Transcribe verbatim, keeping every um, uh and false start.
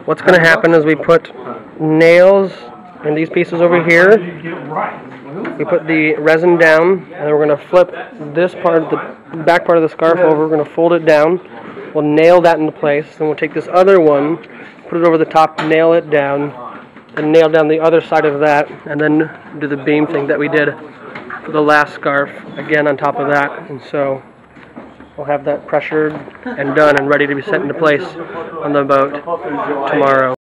what's going to happen is we put nails in these pieces over here. We put the resin down, and then we're going to flip this part of the back part of the scarf over. We're going to fold it down. We'll nail that into place. Then we'll take this other one, put it over the top, nail it down, and nail down the other side of that, and then do the beam thing that we did for the last scarf again on top of that. And so we'll have that pressured and done and ready to be set into place on the boat tomorrow.